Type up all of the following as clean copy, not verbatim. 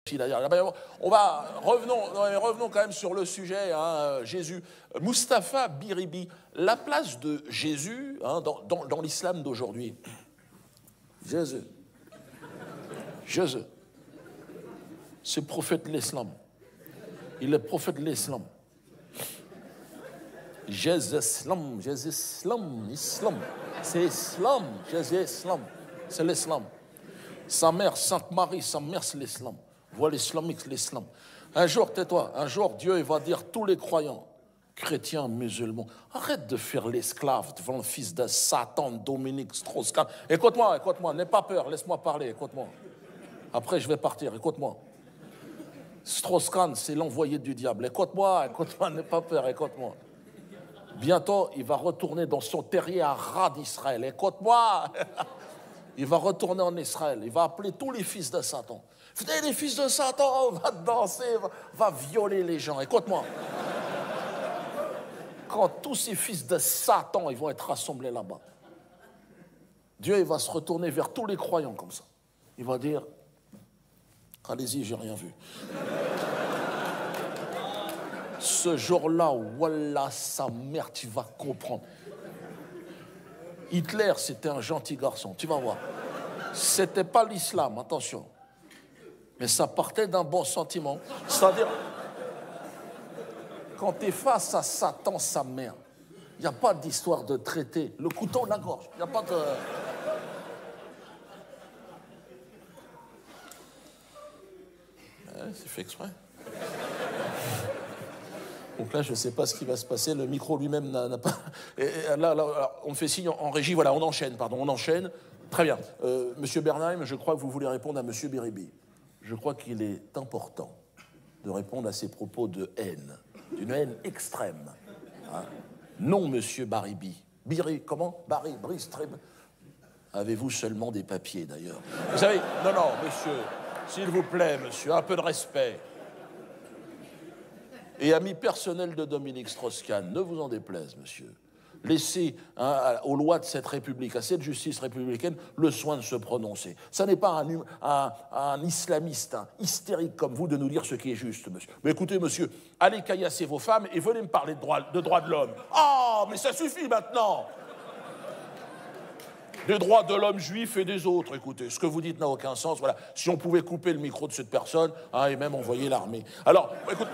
Revenons quand même sur le sujet, hein, Jésus. Mustapha Biribi, la place de Jésus hein, dans l'islam d'aujourd'hui. Jésus, c'est le prophète de l'islam. Il est le prophète de l'islam. Jésus, islam, islam. C'est islam, Jésus, islam. C'est l'islam. Sa mère, Sainte Marie, sa mère, c'est l'islam. Voilà l'islamique, l'islam. Un jour, tais-toi, un jour, Dieu il va dire tous les croyants, chrétiens, musulmans, arrête de faire l'esclave devant le fils de Satan, Dominique Strauss-Kahn. Écoute-moi, n'aie pas peur, laisse-moi parler, écoute-moi. Après, je vais partir, écoute-moi. Strauss-Kahn, c'est l'envoyé du diable. Écoute-moi, n'aie pas peur, écoute-moi. Bientôt, il va retourner dans son terrier à ras d'Israël. Écoute-moi. Il va retourner en Israël. Il va appeler tous les fils de Satan. Venez, les fils de Satan, va danser, va violer les gens. Écoute-moi. Quand tous ces fils de Satan, ils vont être rassemblés là-bas, Dieu il va se retourner vers tous les croyants comme ça. Il va dire, allez-y, j'ai rien vu. Ce jour-là, voilà sa mère, tu vas comprendre. Hitler, c'était un gentil garçon, tu vas voir. C'était pas l'islam, attention. Mais ça partait d'un bon sentiment. C'est-à-dire, quand tu es face à Satan, sa mère, il n'y a pas d'histoire de traité. Le couteau de la gorge, il n'y a pas de... C'est fait exprès. Donc là, je ne sais pas ce qui va se passer. Le micro lui-même n'a pas... Et là, on me fait signe en régie. Voilà, on enchaîne. Très bien. Monsieur Bernheim, je crois que vous voulez répondre à Monsieur Biribi. Je crois qu'il est important de répondre à ces propos de haine, d'une haine extrême. Hein. Non, Monsieur Baribi. Comment Bristrib. Avez-vous seulement des papiers, d'ailleurs? Vous savez, non, monsieur, s'il vous plaît, monsieur, un peu de respect. Et ami personnel de Dominique Strauss-Kahn, ne vous en déplaise, monsieur. Laissez aux lois de cette République, à cette justice républicaine, le soin de se prononcer. Ça n'est pas un islamiste hystérique comme vous de nous dire ce qui est juste, monsieur. Mais écoutez, monsieur, allez caillasser vos femmes et venez me parler de droits de l'homme. Ah, mais ça suffit maintenant. Des droits de l'homme juif et des autres, écoutez, ce que vous dites n'a aucun sens. Voilà, si on pouvait couper le micro de cette personne, et même envoyer l'armée. Alors, écoute,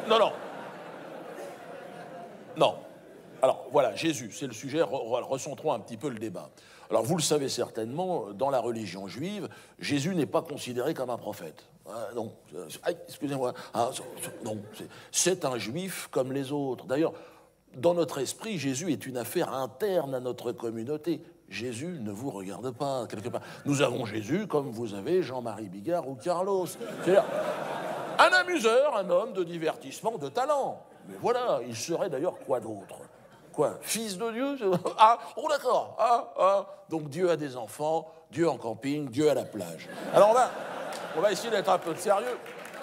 non. Alors, voilà, Jésus, c'est le sujet, recentrons un petit peu le débat. Alors, vous le savez certainement, dans la religion juive, Jésus n'est pas considéré comme un prophète. Non, excusez-moi, non, c'est un juif comme les autres. D'ailleurs, dans notre esprit, Jésus est une affaire interne à notre communauté. Jésus ne vous regarde pas, quelque part. Nous avons Jésus comme vous avez Jean-Marie Bigard ou Carlos. C'est-à-dire, un amuseur, un homme de divertissement, de talent. Mais voilà, il serait d'ailleurs quoi d'autre? Quoi? Fils de Dieu? Ah, oh d'accord. Donc Dieu a des enfants, Dieu en camping, Dieu à la plage. Alors on va essayer d'être un peu sérieux.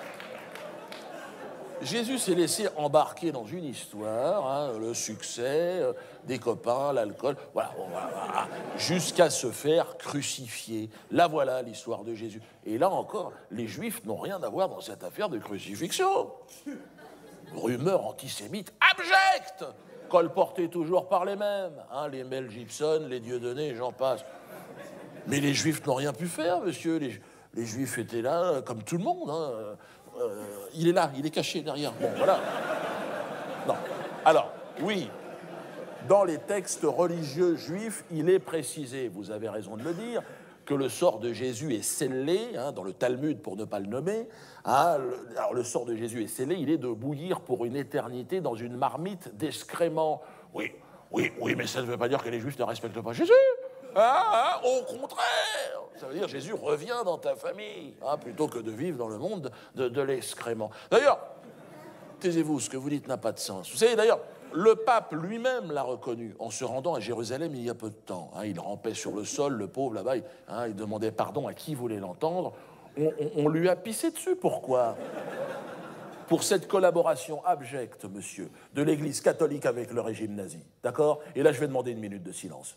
Jésus s'est laissé embarquer dans une histoire, le succès, des copains, l'alcool, voilà, jusqu'à se faire crucifier. Là, voilà l'histoire de Jésus. Et là encore, les Juifs n'ont rien à voir dans cette affaire de crucifixion. Rumeur antisémite abjecte, colportée toujours par les mêmes, les Mel Gibson, les Dieudonné, j'en passe. Mais les Juifs n'ont rien pu faire, monsieur. Les Juifs étaient là, comme tout le monde. Il est là, il est caché derrière. Bon, voilà. Non. Alors, oui, dans les textes religieux juifs, il est précisé, vous avez raison de le dire, que le sort de Jésus est scellé, dans le Talmud pour ne pas le nommer. Alors le sort de Jésus est scellé, il est de bouillir pour une éternité dans une marmite d'excréments. Oui, mais ça ne veut pas dire que les Juifs ne respectent pas Jésus. Au contraire, ça veut dire Jésus revient dans ta famille, plutôt que de vivre dans le monde de l'excrément. D'ailleurs, taisez-vous, ce que vous dites n'a pas de sens. Vous savez, d'ailleurs, le pape lui-même l'a reconnu en se rendant à Jérusalem il y a peu de temps. Il rampait sur le sol, le pauvre là-bas, il demandait pardon à qui voulait l'entendre. On lui a pissé dessus, pourquoi? Pour cette collaboration abjecte, monsieur, de l'Église catholique avec le régime nazi. D'accord? Et là, je vais demander une minute de silence.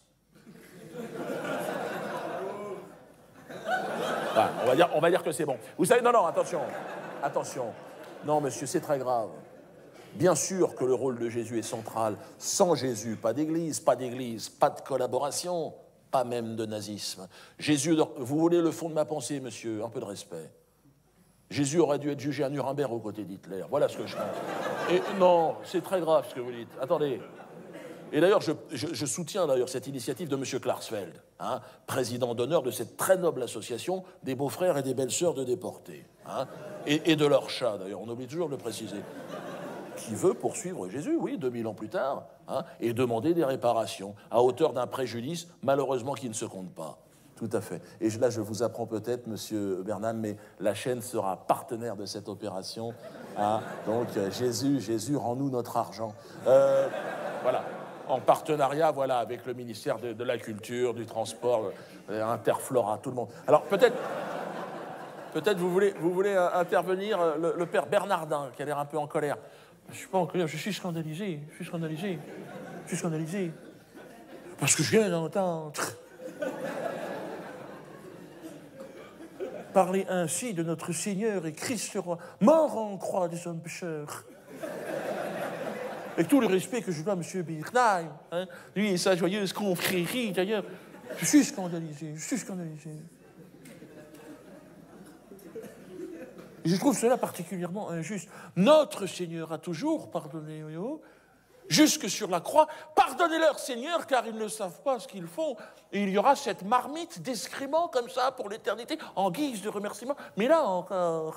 On va dire que c'est bon. Vous savez, non, attention. attention. Non, monsieur, c'est très grave. Bien sûr que le rôle de Jésus est central. Sans Jésus, pas d'église, pas de collaboration, pas même de nazisme. Jésus, vous voulez le fond de ma pensée, monsieur, un peu de respect. Jésus aurait dû être jugé à Nuremberg aux côtés d'Hitler. Voilà ce que je pense. Et non, c'est très grave ce que vous dites. Attendez. Et d'ailleurs, je soutiens d'ailleurs cette initiative de M. Klarsfeld, hein, président d'honneur de cette très noble association des beaux-frères et des belles-sœurs de déportés, hein, et de leurs chats, d'ailleurs, on oublie toujours de le préciser, qui veut poursuivre Jésus, oui, 2000 ans plus tard, hein, et demander des réparations à hauteur d'un préjudice, malheureusement, qui ne se compte pas. Tout à fait. Et là, je vous apprends peut-être, Monsieur Bernal, mais la chaîne sera partenaire de cette opération. Hein, donc, Jésus, rends-nous notre argent. Voilà. En partenariat, voilà, avec le ministère de la Culture, du Transport, Interflora, tout le monde. Alors, peut-être vous voulez intervenir, le père Bernardin, qui a l'air un peu en colère. Je suis pas en colère, je suis scandalisé. Parce que je viens d'entendre parler ainsi de notre Seigneur et Christ le roi, mort en croix des hommes pécheurs. Avec tout le respect que je dois à M. Bernheim, hein, lui et sa joyeuse confrérie, d'ailleurs, je suis scandalisé. Et je trouve cela particulièrement injuste. Notre Seigneur a toujours pardonné, jusque sur la croix. Pardonnez-leur, Seigneur, car ils ne savent pas ce qu'ils font. Et il y aura cette marmite d'excréments comme ça pour l'éternité, en guise de remerciement. Mais là encore,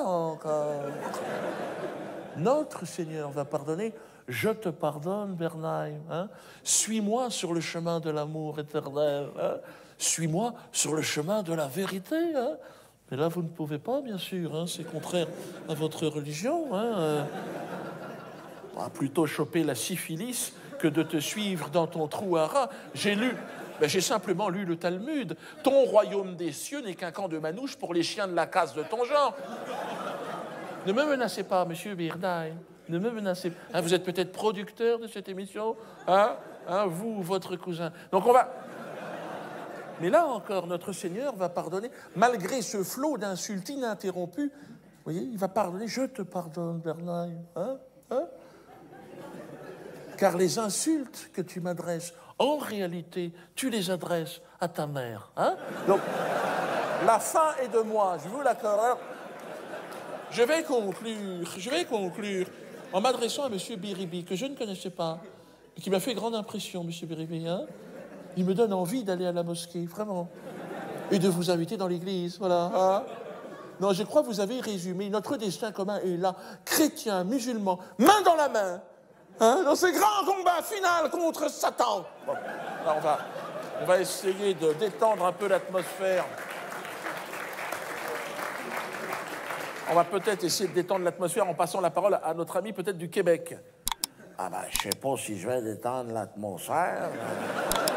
notre Seigneur va pardonner. Je te pardonne, Bernheim. Hein? Suis-moi sur le chemin de l'amour éternel. Hein? Suis-moi sur le chemin de la vérité. Hein? Mais là, vous ne pouvez pas, bien sûr. Hein? C'est contraire à votre religion. Hein? On va plutôt choper la syphilis que de te suivre dans ton trou à rats. J'ai simplement lu le Talmud. Ton royaume des cieux n'est qu'un camp de manouches pour les chiens de la casse de ton genre. Ne me menacez pas, monsieur Bernheim. Ne me menacez pas. Hein, vous êtes peut-être producteur de cette émission, hein, vous, votre cousin. Donc on va... Mais là encore, notre Seigneur va pardonner, malgré ce flot d'insultes ininterrompus. Vous voyez, il va pardonner. Je te pardonne, Bernheim. Car les insultes que tu m'adresses, en réalité, tu les adresses à ta mère. Hein? Donc, la fin est de moi, je vous l'accorde. Alors, je vais conclure en m'adressant à M. Biribi, que je ne connaissais pas, et qui m'a fait grande impression, M. Biribi. Hein? Il me donne envie d'aller à la mosquée, vraiment, et de vous inviter dans l'église, voilà. Hein? Non, je crois que vous avez résumé. Notre destin commun est là, chrétiens, musulmans, main dans la main, hein, dans ce grand combat final contre Satan. Bon, là, on va essayer de détendre un peu l'atmosphère. On va peut-être essayer de détendre l'atmosphère en passant la parole à notre ami peut-être du Québec. Ah ben, je sais pas si je vais détendre l'atmosphère.